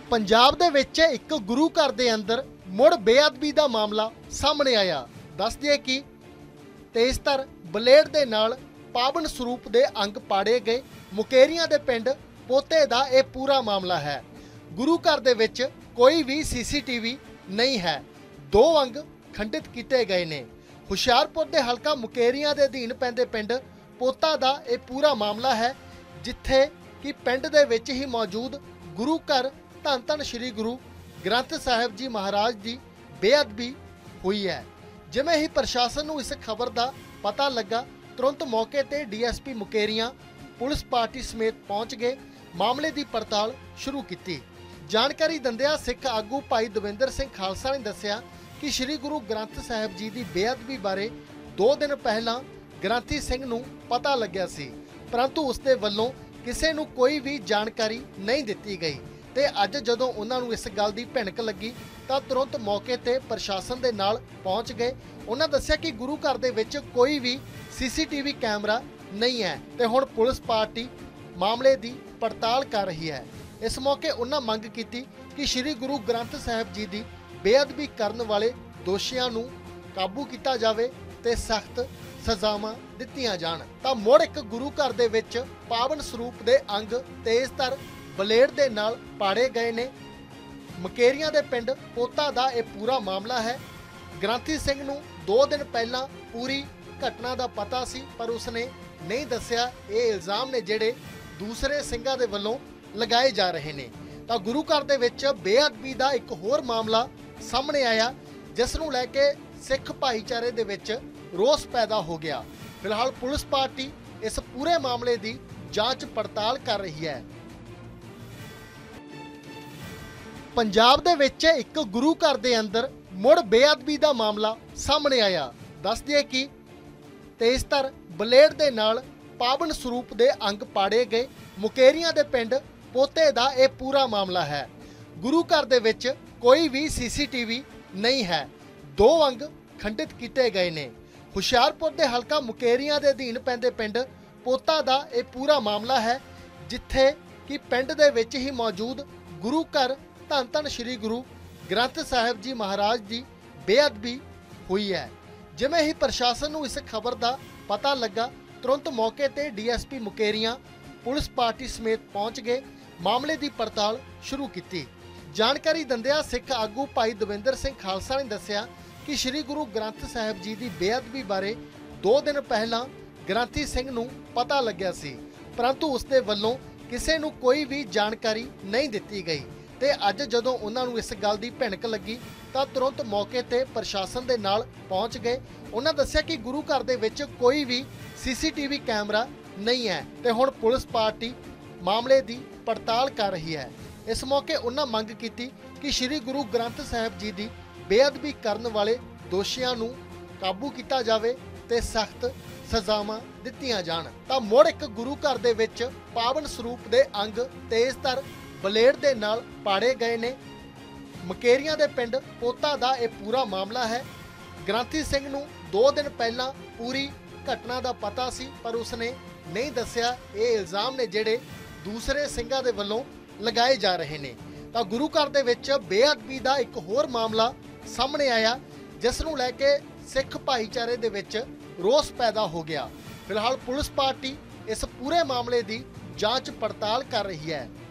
पंजाब दे विच एक गुरु घर दे अंदर मुड़ बेअदबी दा मामला सामने आया। दस दिए कि तेजतर बलेड दे नाल पावन स्वरूप दे अंग पाड़े गए। मुकेरियां दे पिंड पोते दा यह पूरा मामला है। गुरु घर दे विच कोई भी CCTV नहीं है। 2 अंग खंडित किए गए ने। हुशियारपुर दे हलका मुकेरियां दे अधीन पैंदे पिंड पोता दा यह पूरा मामला है, जिथे कि पिंड दे विच ही मौजूद गुरु घर धन धन श्री गुरु ग्रंथ साहिब जी महाराज की बेअदबी हुई है। जिवें ही प्रशासन नूं इस खबर का पता लगा, तुरंत मौके ते DSP मुकेरियां पुलिस पार्टी समेत पहुंच गए। मामले की पड़ताल शुरू की। जानकारी दिंदिआं सिख आगू भाई दविंदर सिंह खालसा ने दस्सिया कि श्री गुरु ग्रंथ साहिब जी की बेअदबी बारे 2 दिन पहला ग्रंथी सिंह नूं पता लग्या सी, परंतु उसके वल्लों किसी नूं कोई भी जानकारी नहीं दिती गई। ते अज जदों उन्हां नूं इस गल दी भिनक लगी तां तुरंत मौके ते प्रशासन दे नाल पहुंच गए। उन्हां दस्सिया कि गुरु घर दे विच कोई भी CCTV कैमरा नहीं है ते हुण पुलिस पार्टी मामले की पड़ताल कर रही है। इस मौके उन्हां मंग कीती कि श्री गुरु ग्रंथ साहिब जी की बेअदबी करन वाले दोषियां नूं काबू किया जावे ते सख्त सज़ावां दित्तियां जाण। तां मुड़ एक गुरु घर दे विच पावन स्वरूप दे अंग तेजतर बलेड दे नाल पाड़े गए ने। मुकेरियां दे पिंड पोता दा यह पूरा मामला है। ग्रंथी सिंह नूं 2 दिन पहला पूरी घटना का पता सी, पर उसने नहीं दस्सिया। ये इल्जाम ने जिहड़े दूसरे सिंघां दे वल्लों लगाए जा रहे ने। तां गुरु घर दे विच बेअदबी दा एक होर मामला सामने आया, जिस नूं लैके सिख भाईचारे दे विच रोस पैदा हो गया। फिलहाल पुलिस पार्टी इस पूरे मामले की जांच पड़ताल कर रही है। पंजाब दे विच एक गुरु घर दे अंदर मुड़ बेअदबी दा मामला सामने आया। दस दिए कि तेजतर बलेड दे नाल पावन स्वरूप दे अंग पाड़े गए। मुकेरियां दे पिंड पोते दा यह पूरा मामला है। गुरु घर दे विच कोई भी CCTV नहीं है। 2 अंग खंडित किए गए ने। हुशियारपुर दे हलका मुकेरियां दे अधीन पैंदे पिंड पोता दा यह पूरा मामला है, जिथे कि पिंड दे विच ही मौजूद गुरु घर धन धन श्री गुरु ग्रंथ साहिब जी महाराज की बेअदबी हुई है। जिवें ही प्रशासन नूं इस खबर का पता लगा, तुरंत मौके ते DSP मुकेरियां पुलिस पार्टी समेत पहुंच गए। मामले की पड़ताल शुरू की। जानकारी दिंदिआं सिख आगू भाई दविंदर सिंह खालसा ने दस्सिया कि श्री गुरु ग्रंथ साहिब जी की बेअदबी बारे 2 दिन पहला ग्रंथी सिंह नूं पता लग्या सी, परंतु उसके वल्लों किसी नूं कोई भी जानकारी नहीं दिती गई। ते अज जदों उन्हां नूं इस गल की भिनक लगी तां तुरंत मौके ते प्रशासन दे नाल पहुंच गए। उन्हां दस्सिया कि गुरु घर दे विच कोई भी CCTV कैमरा नहीं है ते हुण पुलिस पार्टी मामले की पड़ताल कर रही है। इस मौके उन्हां मंग कीती कि श्री गुरु ग्रंथ साहिब जी की बेअदबी करन वाले दोषियां नूं काबू किया जावे ते सख्त सज़ावां दित्तियां जाण। तां मुड़ एक गुरु घर दे विच पावन स्वरूप दे अंग तेजतर बलेड दे नाल पाड़े गए ने। मुकेरियां दे पिंड पोता दा यह पूरा मामला है। ग्रंथी सिंह नूं 2 दिन पहला पूरी घटना का पता सी, पर उसने नहीं दस्सिया। ये इल्जाम ने जिहड़े दूसरे सिंघां दे वल्लों लगाए जा रहे ने। तां गुरु घर दे विच बेअदबी दा एक होर मामला सामने आया, जिस नूं लैके सिख भाईचारे दे विच रोस पैदा हो गया। फिलहाल पुलिस पार्टी इस पूरे मामले की जांच पड़ताल कर रही है।